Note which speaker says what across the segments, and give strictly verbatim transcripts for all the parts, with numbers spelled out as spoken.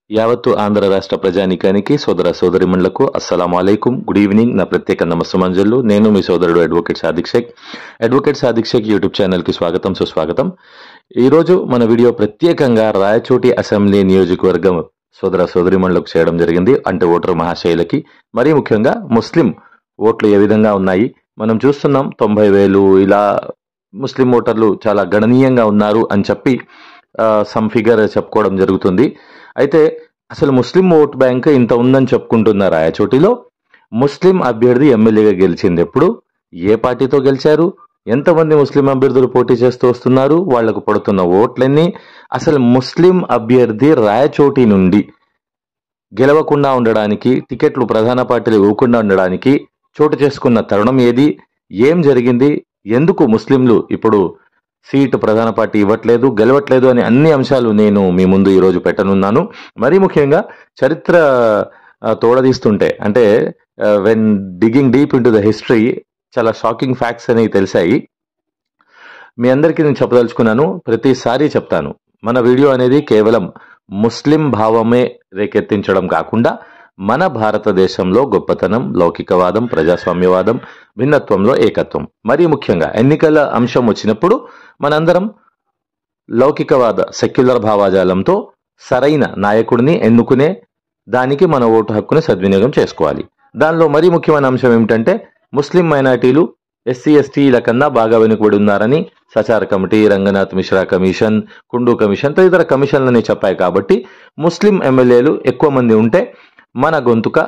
Speaker 1: యావత్తు ఆంధ్ర రాష్ట్ర ప్రజానీకానికి సోదర సోదరిమణులకు అస్సలాము అలైకుం. Good evening. నా ప్రత్యేక నమస్సుమంజలు. నేను మీ సోదరుడు advocate Sadiq Shaikh. Advocate Sadiq Shaikh YouTube ఛానల్కి స్వాగతం, సుస్వాగతం. ఈరోజు మన వీడియో ప్రత్యేకంగా రాయచోటి అసెంబ్లీ నియోజకవర్గం సోదర సోదరిమణులకు చేయడం జరిగింది. అంటే ఓటరు మహాశైలకి, మరీ ముఖ్యంగా ముస్లిం ఓట్లు ఏ విధంగా ఉన్నాయి మనం చూస్తున్నాం. తొంభై వేలు ఇలా ముస్లిం ఓటర్లు చాలా గణనీయంగా ఉన్నారు అని చెప్పి సమ్ ఫిగర్ చెప్పుకోవడం జరుగుతుంది. అయితే అసలు ముస్లిం ఓట్ బ్యాంక్ ఇంత ఉందని చెప్పుకుంటున్న రాయచోటిలో ముస్లిం అభ్యర్థి ఎమ్మెల్యేగా గెలిచింది ఎప్పుడు, ఏ పార్టీతో గెలిచారు, ఎంతమంది ముస్లిం అభ్యర్థులు పోటీ చేస్తూ వస్తున్నారు, వాళ్లకు పడుతున్న ఓట్లన్నీ, అసలు ముస్లిం అభ్యర్థి రాయచోటి నుండి గెలవకుండా ఉండడానికి, టికెట్లు ప్రధాన పార్టీలు ఇవ్వకుండా ఉండడానికి చోటు చేసుకున్న తరుణం ఏది, ఏం జరిగింది, ఎందుకు ముస్లింలు ఇప్పుడు సీటు ప్రధాన పార్టీ ఇవ్వట్లేదు, గెలవట్లేదు అనే అన్ని అంశాలు నేను మీ ముందు ఈరోజు పెట్టనున్నాను. మరీ ముఖ్యంగా చరిత్ర తోడదీస్తుంటే, అంటే when digging deep into the history, చాలా షాకింగ్ ఫ్యాక్ట్స్ అనేవి తెలిసాయి. మీ అందరికీ నేను చెప్పదలుచుకున్నాను, ప్రతిసారి చెప్తాను, మన వీడియో అనేది కేవలం ముస్లిం భావమే రేకెత్తించడం కాకుండా మన భారతదేశంలో గొప్పతనం, లౌకికవాదం, ప్రజాస్వామ్యవాదం, భిన్నత్వంలో ఏకత్వం, మరీ ముఖ్యంగా ఎన్నికల అంశం వచ్చినప్పుడు మనందరం లౌకికవాద సెక్యులర్ భావాజాలంతో సరైన నాయకుడిని ఎన్నుకునే దానికి మన ఓటు హక్కుని సద్వినియోగం చేసుకోవాలి. దానిలో మరీ ముఖ్యమైన అంశం ఏమిటంటే, ముస్లిం మైనార్టీలు ఎస్సీ ఎస్టీల కన్నా బాగా వెనుకబడి ఉన్నారని Sachar committee, Ranganath Mishra commission, Kundu commission తదితర కమిషన్లని చెప్పాయి. కాబట్టి ముస్లిం ఎమ్మెల్యేలు ఎక్కువ మంది ఉంటే మన గొంతుక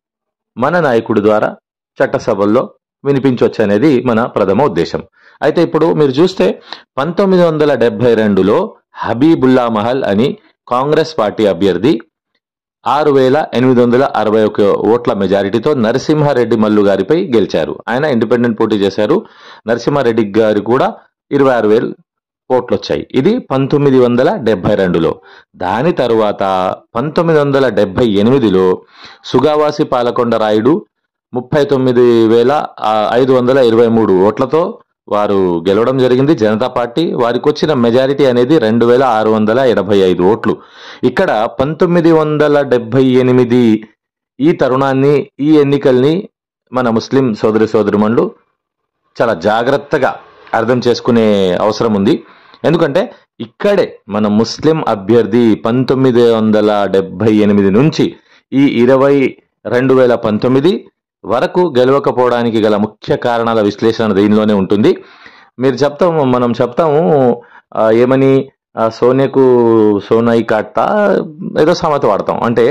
Speaker 1: మన నాయకుడి ద్వారా చట్టసభల్లో వినిపించవచ్చు అనేది మన ప్రథమ ఉద్దేశం. అయితే ఇప్పుడు మీరు చూస్తే పంతొమ్మిది వందల డెబ్బై రెండులో హబీబుల్లా మహల్ అని కాంగ్రెస్ పార్టీ అభ్యర్థి ఆరు వేల ఎనిమిది వందల అరవై ఒక ఓట్ల మెజారిటీతో నరసింహారెడ్డి మల్లు గారిపై గెలిచారు. ఆయన ఇండిపెండెంట్ పోటీ చేశారు. నరసింహారెడ్డి గారు కూడా ఇరవై ఆరు వేలు ఓట్లు వచ్చాయి. ఇది పంతొమ్మిది వందల డెబ్బై రెండులో. దాని తరువాత పంతొమ్మిది వందల డెబ్బై ఎనిమిదిలో సుగావాసి పాలకొండ రాయుడు ముప్పై తొమ్మిది వేల ఐదు వందల ఇరవై మూడు ఓట్లతో వారు గెలవడం జరిగింది. జనతా పార్టీ వారికి వచ్చిన మెజారిటీ అనేది రెండు వేల ఆరు వందల ఎనభై ఐదు ఓట్లు. ఇక్కడ పంతొమ్మిది వందల డెబ్బై ఎనిమిది ఈ తరుణాన్ని, ఈ ఎన్నికల్ని మన ముస్లిం సోదరి సోదరిమణులు చాలా జాగ్రత్తగా అర్థం చేసుకునే అవసరం ఉంది. ఎందుకంటే ఇక్కడే మన ముస్లిం అభ్యర్థి పంతొమ్మిది వందల డెబ్బై ఎనిమిది నుంచి ఈ ఇరవై రెండు వేల పంతొమ్మిది వరకు గెలవకపోవడానికి గల ముఖ్య కారణాల విశ్లేషణ దీనిలోనే ఉంటుంది. మీరు చెప్తాము, మనం చెప్తాము ఏమని, సోనెకు సోనాయి కాట్తా ఏదో సామెత వాడతాం. అంటే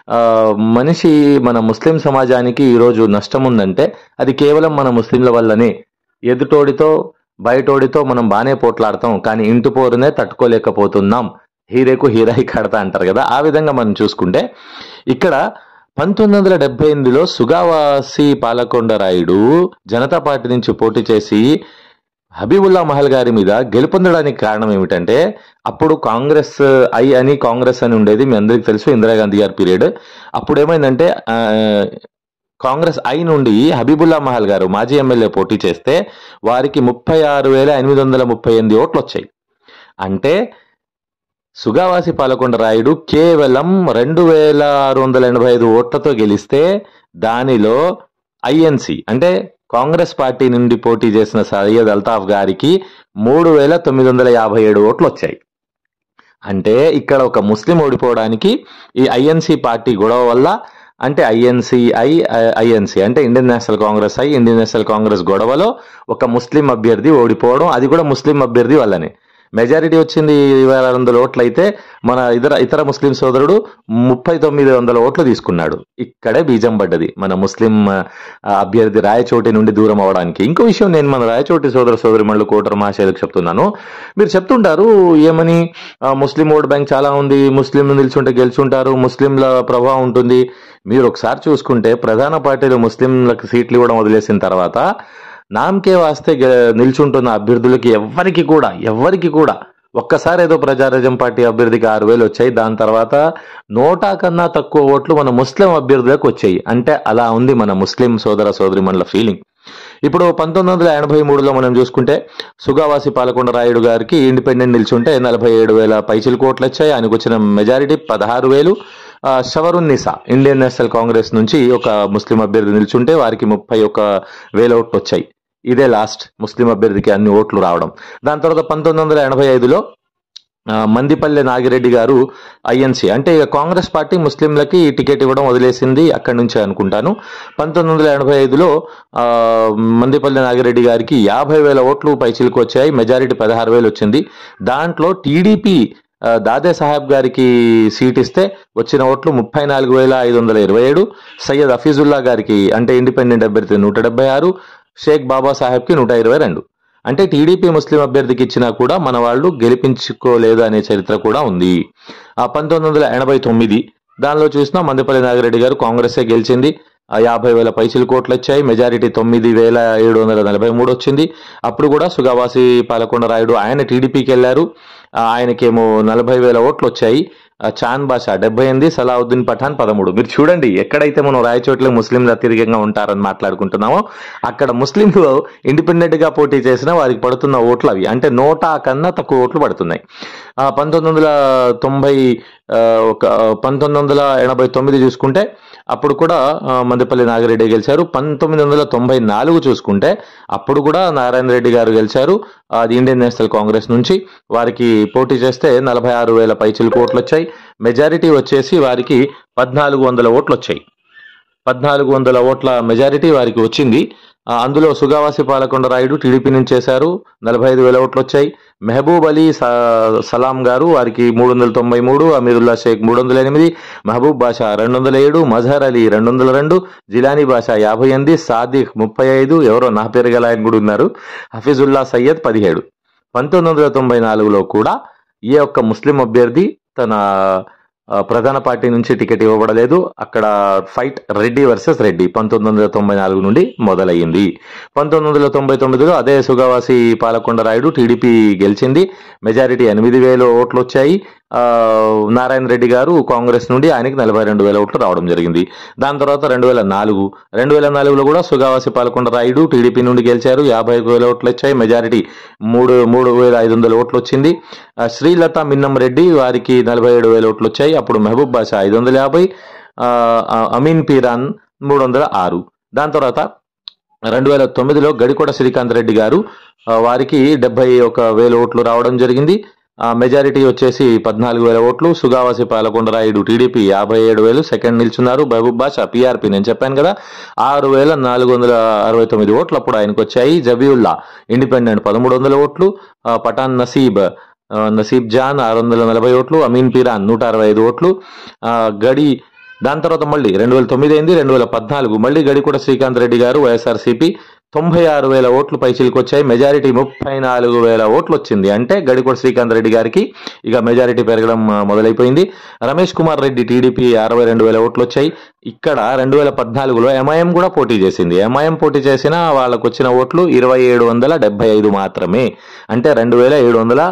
Speaker 1: మనిషి, మన ముస్లిం సమాజానికి ఈరోజు నష్టం ఉందంటే అది కేవలం మన ముస్లింల వల్లనే. ఎదుటోడితో బయటోడితో మనం బాగానే పోట్లాడతాం, కానీ ఇంటి పోరునే తట్టుకోలేకపోతున్నాం, హీరేకు హీరాయి కడతా అంటారు కదా. ఆ విధంగా మనం చూసుకుంటే ఇక్కడ పంతొమ్మిది వందల డెబ్బై ఎనిమిదిలో సుగావాసి పాలకొండ రాయుడు జనతా పార్టీ నుంచి పోటీ చేసి హబీబుల్లా మహల్ గారి మీద గెలుపొందడానికి కారణం ఏమిటంటే, అప్పుడు కాంగ్రెస్ ఐ అని కాంగ్రెస్ అని ఉండేది, మీ అందరికీ తెలుసు, ఇందిరాగాంధీ గారి పీరియడ్. అప్పుడు ఏమైందంటే కాంగ్రెస్ ఐ నుండి హబీబుల్లా మహల్ గారు మాజీ ఎమ్మెల్యే పోటీ చేస్తే వారికి ముప్పై ఆరు వేల ఎనిమిది వందల ముప్పై ఎనిమిది ఓట్లు వచ్చాయి. అంటే సుగావాసి పాలకొండ రాయుడు కేవలం రెండు వేల ఆరు వందల ఎనభై ఐదు ఓట్లతో గెలిస్తే దానిలో ఐఎన్సి అంటే కాంగ్రెస్ పార్టీ నుండి పోటీ చేసిన సయ్యద్ అల్తాఫ్ గారికి మూడు వేల తొమ్మిది వందల యాభై ఏడు ఓట్లు వచ్చాయి. అంటే ఇక్కడ ఒక ముస్లిం ఓడిపోవడానికి ఈ ఐఎన్సి పార్టీ గొడవ వల్ల, అంటే ఐఎన్సి ఐ ఐఎన్సి అంటే Indian National Congress I Indian National Congress గొడవలో ఒక ముస్లిం అభ్యర్థి ఓడిపోవడం, అది కూడా ముస్లిం అభ్యర్థి వల్లనే. మెజారిటీ వచ్చింది ఇరవై ఆరు వందల ఓట్లు అయితే మన ఇతర ఇతర ముస్లిం సోదరుడు ముప్పై తొమ్మిది వందల ఓట్లు తీసుకున్నాడు. ఇక్కడే బీజం పడ్డది మన ముస్లిం అభ్యర్థి రాయచోటి నుండి దూరం అవడానికి. ఇంకో విషయం నేను మన రాయచోటి సోదర సోదరి మళ్ళీ కోటర మహాశైలకు చెప్తున్నాను. మీరు చెప్తుంటారు ఏమని, ముస్లిం ఓట్ బ్యాంక్ చాలా ఉంది, ముస్లింలు నిల్చుంటే గెలుచుంటారు, ముస్లింల ప్రభావం ఉంటుంది. మీరు ఒకసారి చూసుకుంటే ప్రధాన పార్టీలు ముస్లింలకు సీట్లు ఇవ్వడం వదిలేసిన తర్వాత నామకే వాస్తే నిల్చుంటున్న అభ్యర్థులకి ఎవ్వరికి కూడా ఎవ్వరికి కూడా ఒక్కసారి ఏదో ప్రజారాజ్యం పార్టీ అభ్యర్థికి ఆరు వేలు వచ్చాయి, దాని తర్వాత నోటా కన్నా తక్కువ ఓట్లు మన ముస్లిం అభ్యర్థులకు వచ్చాయి. అంటే అలా ఉంది మన ముస్లిం సోదర సోదరిమణుల ఫీలింగ్. ఇప్పుడు పంతొమ్మిది వందల ఎనభై మూడులో మనం చూసుకుంటే సుగావాసి పాలకొండ రాయుడు గారికి ఇండిపెండెంట్ నిల్చుంటే నలభై ఏడు వేల పైచిలకు ఓట్లు వచ్చాయి. ఆయనకు వచ్చిన మెజారిటీ పదహారు వేలు. షవరున్నిసా ఇండియన్ నేషనల్ కాంగ్రెస్ నుంచి ఒక ముస్లిం అభ్యర్థి నిల్చుంటే వారికి ముప్పై ఒక్క వేల ఓట్లు వచ్చాయి. ఇదే లాస్ట్ ముస్లిం అభ్యర్థికి అన్ని ఓట్లు రావడం. దాని తర్వాత పంతొమ్మిది వందల ఎనభై ఐదులో మందిపల్లె నాగిరెడ్డి గారు ఐఎన్సీ అంటే ఇక కాంగ్రెస్ పార్టీ ముస్లింలకి టికెట్ ఇవ్వడం వదిలేసింది అక్కడి నుంచే అనుకుంటాను. పంతొమ్మిది వందల ఎనభై ఐదులో మందిపల్లె నాగిరెడ్డి గారికి యాభై వేల ఓట్లు పైచిలకు వచ్చాయి, మెజారిటీ పదహారు వేలు వచ్చింది. దాంట్లో టీడీపీ దాదే సాహెబ్ గారికి సీట్ ఇస్తే వచ్చిన ఓట్లు ముప్పై నాలుగు వేల ఐదు వందల ఇరవై ఏడు. సయ్యద్ హఫీజుల్లా గారికి అంటే ఇండిపెండెంట్ అభ్యర్థి నూట డెబ్బై ఆరు, షేక్ బాబా సాహెబ్కి నూట ఇరవై రెండు. అంటే టీడీపీ ముస్లిం అభ్యర్థికి ఇచ్చినా కూడా మన వాళ్ళు గెలిపించుకోలేదు అనే చరిత్ర కూడా ఉంది. ఆ పంతొమ్మిది వందల ఎనభై తొమ్మిది దానిలో చూసినా మందిపల్లి నాగిరెడ్డి గారు కాంగ్రెసే గెలిచింది. యాభై వేల పైసలు కోట్లు వచ్చాయి, మెజారిటీ తొమ్మిది వేల ఏడు వందల నలభై మూడు వచ్చింది. అప్పుడు కూడా సుగావాసి పాలకొండ రాయుడు ఆయన టీడీపీకి వెళ్ళారు, ఆయనకేమో నలభై వేల ఓట్లు వచ్చాయి. చాంద్ బాషా డెబ్బై ఎనిమిది, సలావుద్దీన్ పఠాన్ పదమూడు. మీరు చూడండి, ఎక్కడైతే మనం రాయచోట్ల ముస్లింలు అత్యధికంగా ఉంటారని మాట్లాడుకుంటున్నామో అక్కడ ముస్లింలు ఇండిపెండెంట్ గా పోటీ చేసినా వారికి పడుతున్న ఓట్లు అవి అంటే నోటా కన్నా తక్కువ ఓట్లు పడుతున్నాయి. పంతొమ్మిది వందల తొంభై ఒక పంతొమ్మిది వందల ఎనభై తొమ్మిది చూసుకుంటే అప్పుడు కూడా మందిపల్లి నాగిరెడ్డి గెలిచారు. పంతొమ్మిది వందల తొంభై నాలుగు చూసుకుంటే అప్పుడు కూడా నారాయణ రెడ్డి గారు గెలిచారు, అది ఇండియన్ నేషనల్ కాంగ్రెస్ నుంచి. వారికి పోటీ చేస్తే నలభై ఆరు వేల పైచిలకు ఓట్లు వచ్చాయి, మెజారిటీ వచ్చేసి వారికి పద్నాలుగు వందల ఓట్లు వచ్చాయి. పద్నాలుగు వందల ఓట్ల మెజారిటీ వారికి వచ్చింది. అందులో సుగావాసి పాలకొండ రాయుడు టీడీపీ నుంచి చేశారు, నలభై ఐదు వేల ఓట్లు వచ్చాయి. మెహబూబ్ అలీ సలాం గారు వారికి మూడు వందల తొంభై మూడు, అమీరుల్లా షేక్ మూడు వందల ఎనిమిది, మహబూబ్ బాషా రెండు వందల ఏడు, మజహర్ అలీ రెండు వందల రెండు, జిలానీ బాషా యాభై ఎనిమిది, సాదిక్ ముప్పై ఐదు, ఎవరో నా పేరు గల ఆయన కూడా ఉన్నారు, హఫీజుల్లా సయ్యద్ పదిహేడు. పంతొమ్మిది వందల తొంభై నాలుగులో కూడా ఏ ఒక్క ముస్లిం అభ్యర్థి తన ప్రధాన పార్టీ నుంచి టికెట్ ఇవ్వబడలేదు. అక్కడ ఫైట్ రెడ్డి వర్సెస్ రెడ్డి పంతొమ్మిది వందల తొంభై నాలుగు నుండి మొదలయ్యింది. పంతొమ్మిది వందల తొంభై తొమ్మిదిలో అదే సుగావాసి పాలకొండ రాయుడు టీడీపీ గెలిచింది, మెజారిటీ ఎనిమిది వేల ఓట్లు వచ్చాయి. నారాయణ రెడ్డి గారు కాంగ్రెస్ నుండి ఆయనకి నలభై రెండు వేల ఓట్లు రావడం జరిగింది. దాని తర్వాత రెండు వేల నాలుగు రెండు వేల నాలుగులో కూడా సుగావాసి పాలకొండ రాయుడు టీడీపీ నుండి గెలిచారు, యాభై వేల ఓట్లు వచ్చాయి, మెజారిటీ మూడు మూడు వేల ఐదు వందల ఓట్లు వచ్చింది. శ్రీలత మిన్నం రెడ్డి వారికి నలభై ఏడు వేల ఓట్లు వచ్చాయి. అప్పుడు మహబూబ్ బాషా ఐదు వందల యాభై, అమీన్ పీరాన్ మూడు వందల ఆరు. దాని తర్వాత రెండు వేల తొమ్మిదిలో గడికోట శ్రీకాంత్ రెడ్డి గారు వారికి డెబ్బై ఒక వేల ఓట్లు రావడం జరిగింది. మెజారిటీ వచ్చేసి పద్నాలుగు వేల ఓట్లు. సుగావాసి పాలకొండ రాయుడు టీడీపీ యాభై ఏడు వేలు సెకండ్ నిల్చున్నారు. మహబూబ్ బాషా పీఆర్పీ నేను చెప్పాను కదా ఆరు వేల నాలుగు వందల అరవై తొమ్మిది ఓట్లు అప్పుడు ఆయనకు వచ్చాయి. జబీవుల్లా ఇండిపెండెంట్ పదమూడు వందల ఓట్లు. పఠాన్ నసీబ్ నసీబ్ జాన్ ఆరు వందల నలభై ఓట్లు. అమీన్ పీరాన్ నూట అరవై ఐదు ఓట్లు. గడి దాని తర్వాత మళ్ళీ రెండు వేల తొమ్మిది అయింది. రెండు వేల పద్నాలుగు మళ్ళీ గడికోట శ్రీకాంత్ రెడ్డి గారు వైఎస్ఆర్సీపీ తొంభై ఆరు వేల ఓట్లు పైచిలకు వచ్చాయి, మెజారిటీ ముప్పై నాలుగు వేల ఓట్లు వచ్చింది. అంటే గడికోట శ్రీకాంత్ రెడ్డి గారికి ఇక మెజారిటీ పెరగడం మొదలైపోయింది. రమేష్ కుమార్ రెడ్డి టీడీపీ అరవై రెండు వేల ఓట్లు వచ్చాయి. ఇక్కడ రెండు వేల పద్నాలుగులో ఎంఐఎం కూడా పోటీ చేసింది. ఎంఐఎం పోటీ చేసిన వాళ్ళకు వచ్చిన ఓట్లు ఇరవై ఏడు వందల డెబ్బై ఐదు మాత్రమే. అంటే రెండు వేల ఏడు వందల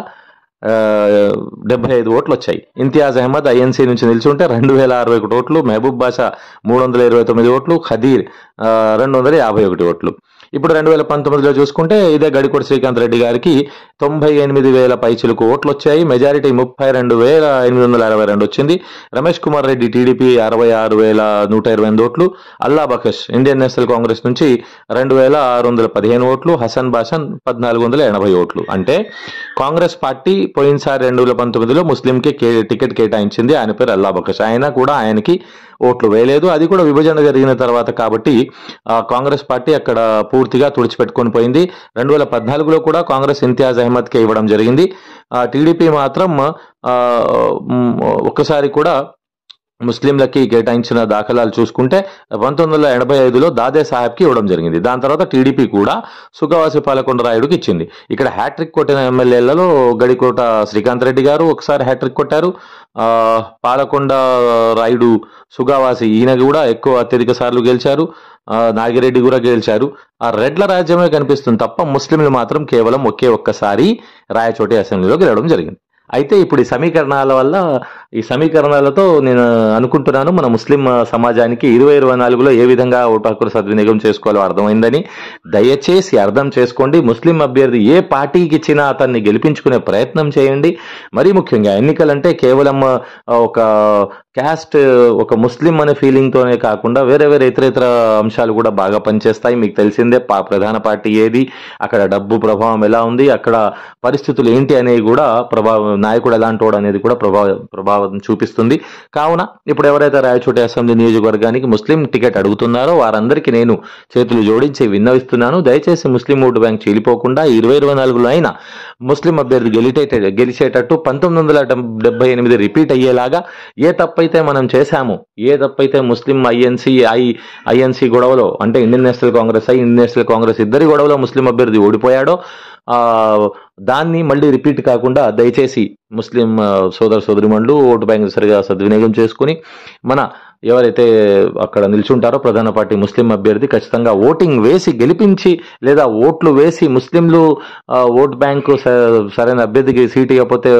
Speaker 1: డెబ్బై ఐదు ఓట్లు వచ్చాయి. ఇంతియాజ్ అహ్మద్ ఐఎన్సీ నుంచి నిల్చుంటే రెండు వేల అరవై ఒకటి ఓట్లు. మహబూబ్ బాషా మూడు వందల ఇరవై తొమ్మిది ఓట్లు. ఖదీర్ రెండు వందల యాభై ఒకటి ఓట్లు. ఇప్పుడు రెండు వేల పంతొమ్మిదిలో చూసుకుంటే ఇదే గడికోట శ్రీకాంత్ రెడ్డి గారికి తొంభై ఎనిమిది వేల పైచిలకు ఓట్లు వచ్చాయి, మెజారిటీ ముప్పై రెండు వేల ఎనిమిది వందల అరవై రెండు వచ్చింది. రమేష్ కుమార్ రెడ్డి టీడీపీ అరవై ఆరు వేల నూట ఇరవై ఎనిమిది ఓట్లు. Allah Bakhsh Indian National Congress నుంచి రెండు వేల ఆరు వందల పదిహేను ఓట్లు. హసన్ బాషన్ పద్నాలుగు వందల ఎనభై ఓట్లు. అంటే కాంగ్రెస్ పార్టీ పోయినసారి రెండు వేల పంతొమ్మిదిలో ముస్లింకి టికెట్ కేటాయించింది, ఆయన పేరు అల్లా బఖష్. ఆయన కూడా ఆయనకి ఓట్లు వేయలేదు, అది కూడా విభజన జరిగిన తర్వాత కాబట్టి కాంగ్రెస్ పార్టీ అక్కడ పూర్తిగా తుడిచిపెట్టుకొని పోయింది. రెండు వేల పద్నాలుగులో కూడా కాంగ్రెస్ ఇంతియాజ్ అహ్మద్ కి ఇవ్వడం జరిగింది. టీడీపీ మాత్రం ఒక్కసారి కూడా ముస్లింలకి కేటాయించిన దాఖలాలు చూసుకుంటే పంతొమ్మిది వందల ఎనభై ఐదులో దాదే సాహెబ్కి ఇవ్వడం జరిగింది. దాని తర్వాత టీడీపీ కూడా సుగవాసి పాలకొండ రాయుడుకి ఇచ్చింది. ఇక్కడ హ్యాట్రిక్ కొట్టిన ఎమ్మెల్యేలలో గడికోట శ్రీకాంత్ రెడ్డి గారు ఒకసారి హ్యాట్రిక్ కొట్టారు. ఆ పాలకొండ రాయుడు సుగవాసి ఈయన కూడా ఎక్కువ అత్యధిక సార్లు గెలిచారు. నాగిరెడ్డి కూడా గెలిచారు. ఆ రెడ్ల రాజ్యమే కనిపిస్తుంది తప్ప ముస్లింలు మాత్రం కేవలం ఒకే ఒక్కసారి రాయచోటి అసెంబ్లీలో గెలవడం జరిగింది. అయితే ఇప్పుడు ఈ సమీకరణాల వల్ల ఈ సమీకరణాలతో నేను అనుకుంటున్నాను మన ముస్లిం సమాజానికి ఇరవై ఇరవై నాలుగులో ఏ విధంగా ఓటు హక్కును సద్వినియోగం చేసుకోవాలో అర్థమైందని దయచేసి అర్థం చేసుకోండి. ముస్లిం అభ్యర్థి ఏ పార్టీకి ఇచ్చినా అతన్ని గెలిపించుకునే ప్రయత్నం చేయండి. మరీ ముఖ్యంగా ఎన్నికలంటే కేవలం ఒక క్యాస్ట్ ఒక ముస్లిం అనే ఫీలింగ్ తోనే కాకుండా వేరే వేరే ఇతర ఇతర అంశాలు కూడా బాగా పనిచేస్తాయి. మీకు తెలిసిందే ప్రధాన పార్టీ ఏది, అక్కడ డబ్బు ప్రభావం ఎలా ఉంది, అక్కడ పరిస్థితులు ఏంటి అనేవి కూడా ప్రభావం, నాయకుడు ఎలాంటి వాడు అనేది కూడా ప్రభావ ప్రభావం చూపిస్తుంది. కావున ఇప్పుడు ఎవరైతే రాయచోటి అసెంబ్లీ నియోజకవర్గానికి ముస్లిం టికెట్ అడుగుతున్నారో వారందరికీ నేను చేతులు జోడించి విన్నవిస్తున్నాను. దయచేసి ముస్లిం ఓటు బ్యాంక్ చీలిపోకుండా ఇరవై ఇరవై నాలుగులో అయినా ముస్లిం అభ్యర్థి గెలిటే గెలిచేటట్టు పంతొమ్మిది వందల డెబ్బై ఎనిమిది రిపీట్ అయ్యేలాగా ఏ తప్పైతే మనం చేశామో, ఏ తప్పైతే ముస్లిం ఐఎన్సీ ఐ ఐఎన్సీ గొడవలో అంటే Indian National Congress I Indian National Congress ఇద్దరి గొడవలో ముస్లిం అభ్యర్థి ఓడిపోయాడో ఆ దాన్ని మళ్ళీ రిపీట్ కాకుండా దయచేసి ముస్లిం సోదర సోదరిమణులు ఓటు బ్యాంక్ సరిగా సద్వినియోగం చేసుకుని మన ఎవరైతే అక్కడ నిల్చుంటారో ప్రధాన పార్టీ ముస్లిం అభ్యర్థి ఖచ్చితంగా ఓటింగ్ వేసి గెలిపించి లేదా ఓట్లు వేసి ముస్లింలు ఓట్ బ్యాంకు సరైన అభ్యర్థికి సీటు ఇవ్వకపోతే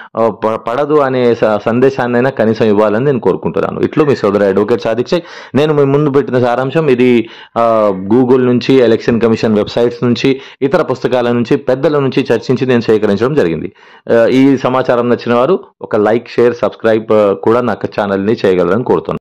Speaker 1: పడదు అనే సందేశాన్నైనా కనీసం ఇవ్వాలని నేను కోరుకుంటున్నాను. ఇట్లు మీ సోదర అడ్వకేట్ సాదిక్ షేక్. నేను మీ ముందు పెట్టిన సారాంశం ఇది గూగుల్ నుంచి, ఎలక్షన్ కమిషన్ వెబ్సైట్స్ నుంచి, ఇతర పుస్తకాల నుంచి, పెద్దల నుంచి చర్చించి నేను సేకరించడం జరిగింది. ఈ సమాచారం నచ్చిన వారు ఒక లైక్, షేర్, సబ్స్క్రైబ్ కూడా నాకు ఛానల్ని చేయగలరని కోరుతున్నాను.